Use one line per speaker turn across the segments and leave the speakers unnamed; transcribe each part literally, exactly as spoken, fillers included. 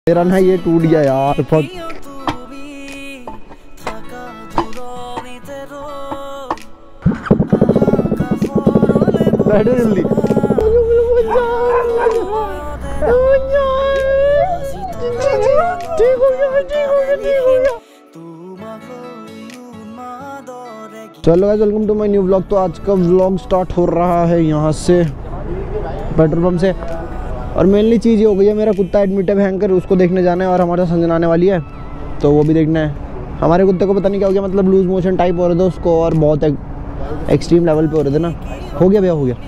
मेरा ना ये टूट गया यार। फक बैठो जल्दी। ठीक हो गया, ठीक हो गया, ठीक हो गया। चलो guys, welcome to my new vlog. तो आज का व्लॉग स्टार्ट हो रहा है यहाँ से पेट्रोल पंप से। और मेनली चीज़ ये हो गई है, मेरा कुत्ता एडमिट है भयंकर, उसको देखने जाना है। और हमारा संजना आने वाली है तो वो भी देखना है। हमारे कुत्ते को पता नहीं क्या हो गया, मतलब लूज मोशन टाइप हो रहे थे उसको, और बहुत एक, एक्सट्रीम लेवल पे हो रहे थे ना। हो गया भैया, हो गया।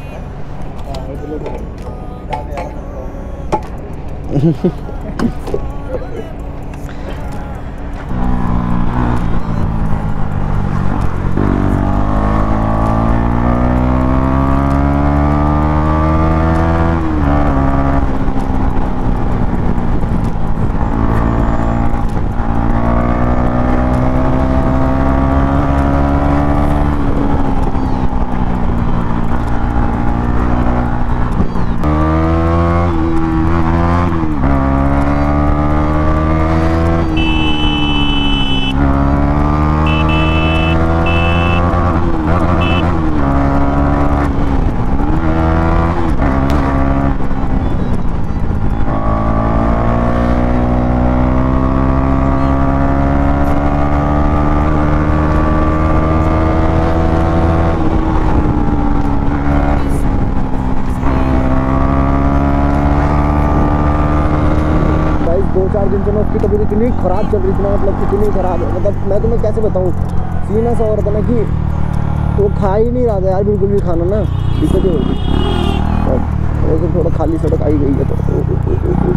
दो चार दिन से मैं उसकी तबीयत इतनी ख़राब चल रही थी ना, मतलब इतनी ख़राब है, मतलब मैं तुम्हें कैसे बताऊँ। सीन ऐसा हो रहा था ना कि वो खा ही नहीं रहा था यार, बिल्कुल भी खाना ना, दिक्कत ही होगी। और थोड़ा खाली सड़क आई गई है तो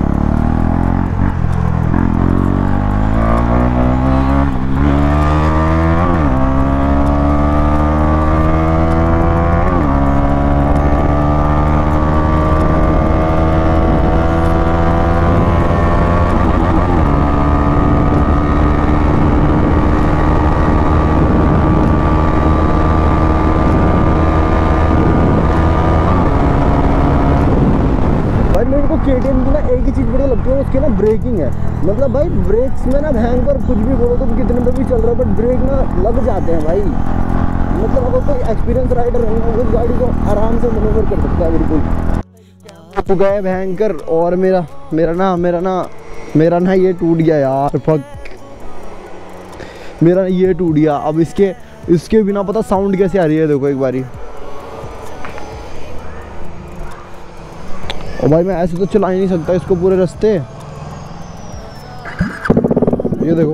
केटीएम की ना एक ही चीज़ बढ़िया लगती है, उसकी ना ब्रेकिंग है। मतलब भाई ब्रेक्स में ना भयंकर कुछ भी बोलो तो कितने पे भी चल रहा है, बट ब्रेक ना लग जाते हैं भाई। मतलब अगर कोई एक्सपीरियंस राइडर है ना, उस गाड़ी को आराम से मैनेवर कर सकता है बिल्कुल। तो गए भयंकर। और मेरा मेरा ना मेरा ना मेरा ना ये टूट गया यार। फक मेरा ये टूट गया। अब इसके इसके बिना पता साउंड कैसे आ रही है, देखो एक बारी। और भाई मैं ऐसे तो चला ही नहीं सकता इसको पूरे रास्ते। ये देखो,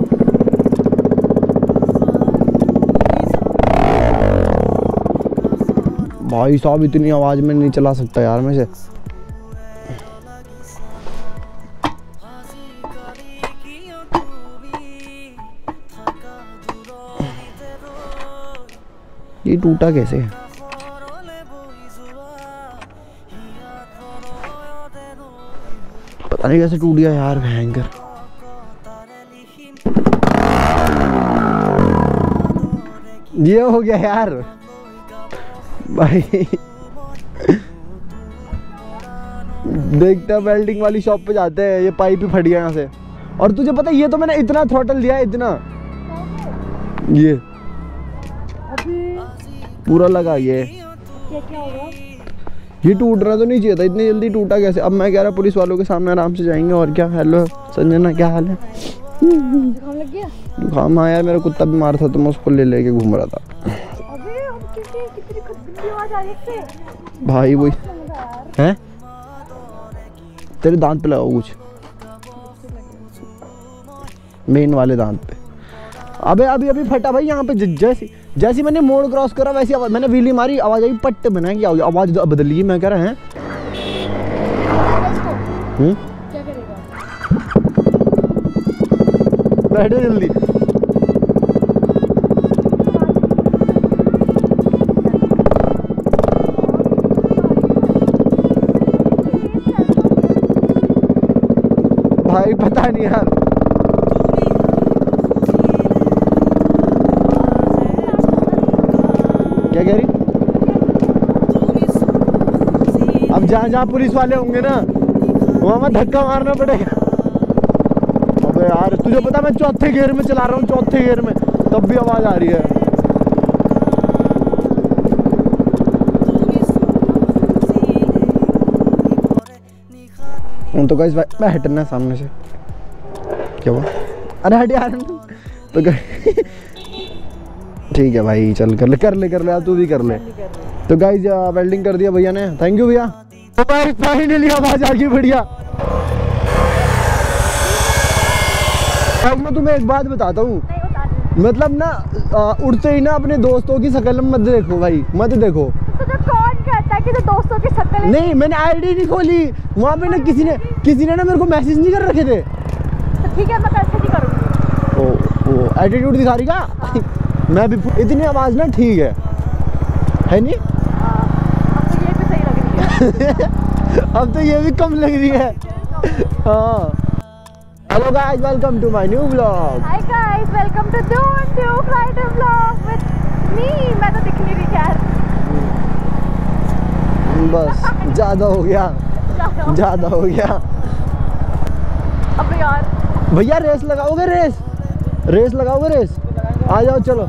भाई साहब इतनी आवाज में नहीं चला सकता यार मैं से। ये टूटा कैसे है? पता नहीं कैसे टूट गया यार भयंकर। ये हो गया यार भाई। देखते हैं, वेल्डिंग वाली शॉप पे जाते हैं। ये पाइप ही फट गया यहाँ से। और तुझे पता है, ये तो मैंने इतना थ्रॉटल दिया है, इतना ये पूरा लगा। ये क्या होगा? ये टूटना तो नहीं चाहिए था, इतनी जल्दी टूटा कैसे? अब मैं कह रहा पुलिस वालों के सामने आराम से जाएंगे और क्या। हेलो संजना, क्या हाल है? जुकाम लग गया? जुकाम, हाँ यार मेरा कुत्ता बीमार था तो मैं उसको ले लेके घूम रहा था। अबे अब कितनी कितनी खतरनाक आवाज आ रही है इससे भाई। वही हैं, तेरे दांत पे लगाओ कुछ, मेन वाले दांत पे। अबे अभी अभी फटा भाई यहाँ पे। जैसी जैसी मैंने मोड़ क्रॉस करा वैसी आवाज, मैंने व्हीली मारी, आवाज आई पट्टे बना की आवाज बदल गई। मैं कह रहा है हम्म क्या करेगा? बैठो जल्दी। भाई पता नहीं यार, क्या कह रही? अब जहाँ जहाँ पुलिस वाले होंगे ना वहाँ मैं धक्का मारना पड़ेगा। अबे यार तुझे पता मैं चौथे गियर में चला रहा हूँ, चौथे गियर में, तब भी आवाज़ आ रही है। तो गाइस मैं हटना सामने से, क्या हुआ? अरे हट यार। तो ठीक है भाई, चल कर ले कर ले कर ले, तू भी कर ले। तो गाइस वेल्डिंग कर दिया भैया ने, थैंक यू भैया। तो गाइस फाइनली आवाज आ गई बढ़िया। अब मैं तुम्हें एक बात बताता हूँ, मतलब ना उड़ते ही ना अपने दोस्तों की शक्ल मत देखो भाई, मत देखो।
तो जो कौन कहता है कि तो दोस्तों की शक्ल
नहीं, मैंने आईडी नहीं खोली वहाँ पे ना, किसी ने किसी ने ना मेरे को मैसेज नहीं कर रखे थे।
तो ठीक है, मैं कैसे नहीं करूँगी।
ओ ओ एटीट्यूड दिखा रही का? मैं भी इतनी आवाज़ ना ठीक है, है नहीं?
अब तो ये भी सही लग रही है।
अब तो ये भी कम लग रही है। हाँ, hello guys, welcome to my new vlog.
Hi guys, welcome to don't do Friday vlog with me. मैं तो दिख नहीं रही यार।
बस ज़्यादा हो गया, ज़्यादा हो गया।
अब यार
भैया रेस लगाओगे? रेस रेस लगाओगे? रेस आ जाओ, चलो।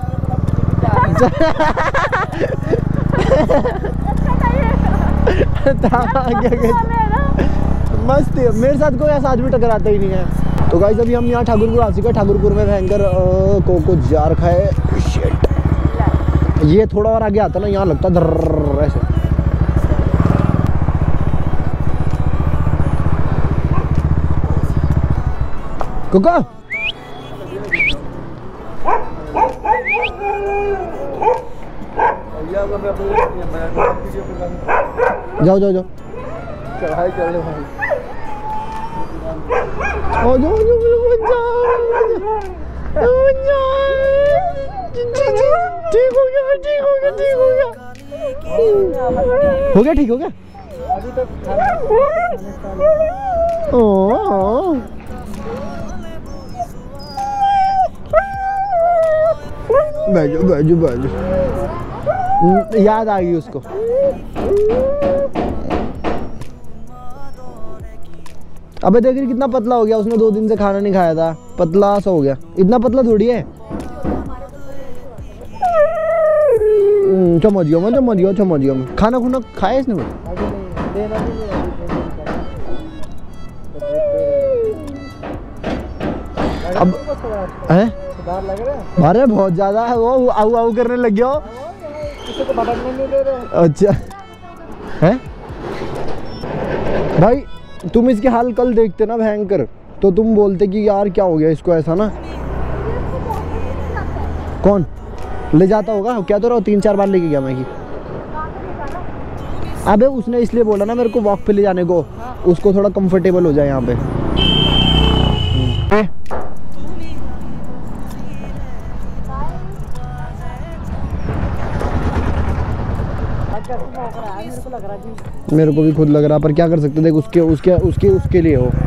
मस्त है, मेरे साथ कोई ऐसा आदमी टकराता ही नहीं है। तो गाइस अभी हम यहाँ ठाकुरपुर आ चुके हैं। ठाकुरपुर में भयंकर कोको जार खाए। शिट, ये थोड़ा और आगे आता ना, यहाँ लगता धर्र ऐसे। कोको जाओ जाओ जाओ, चढ़ाई कर ले भाई। ओ जाओ ठीक हो गया, ठीक हो गया, ठीक हो गया, हो गया, ठीक हो गया। अभी तक ओ बैठो बैठो बैठो, याद आ गई उसको। अबे देख रही कितना पतला हो गया, उसने दो दिन से खाना नहीं खाया था, पतला सा हो गया। इतना पतला थोड़ी है। चमच गया मैं, चमच गया, चमच गया मैं। खाना खुना खाया इसने? अब है अरे बहुत ज्यादा है वो, आऊ आऊ करने लग गया। अच्छा है भाई, तुम इसके हाल कल देखते ना भयंकर, तो तुम बोलते कि यार क्या हो गया इसको, ऐसा ना। कौन ले जाता होगा? क्या तो रहा, तीन चार बार लेके गया मैं। की अबे उसने इसलिए बोला ना मेरे को वॉक पे ले जाने को, उसको थोड़ा कंफर्टेबल हो जाए यहाँ पे। मेरे को भी खुद लग रहा, पर क्या कर सकते। देख उसके उसके उसके उसके लिए हो,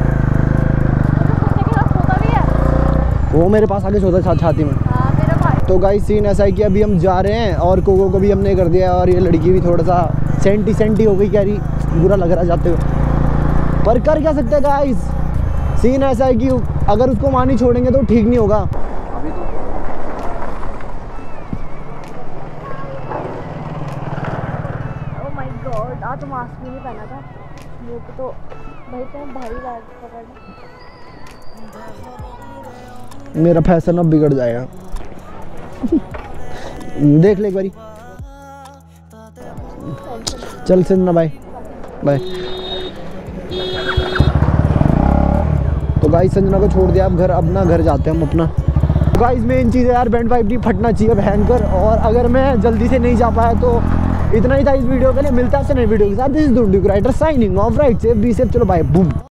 वो मेरे पास आके सोता छाती में। तो गाइस सीन ऐसा है कि अभी हम जा रहे हैं और कोको को भी हमने कर दिया, और ये लड़की भी थोड़ा सा सेंटी सेंटी हो गई, कह रही बुरा लग रहा जाते हुए, पर कर क्या सकते हैं गाइस। सीन ऐसा है कि अगर उसको वहाँ नहीं छोड़ेंगे तो ठीक नहीं होगा। अभी तो
आज तो मास्क भी नहीं पहना था, मुँह को तो भाई तो भारी लग पकड़ना।
मेरा फैशन अब बिगड़ जाएगा। देख ले एक बारी। चल सिन्ना, बाय बाय। तो गाइस संजना को छोड़ दिया, अब घर अपना घर जाते हैं हम अपना। गाइस मेन चीज़ है यार, बैंड पाइप नहीं फटना चाहिए भयंकर। और अगर मैं जल्दी से नहीं जा पाया तो इतना ही था इस वीडियो के लिए। मिलता है आपसे नई वीडियो के साथ। This is don't do writer signing off, right safe be safe, चलो बाय, बूम।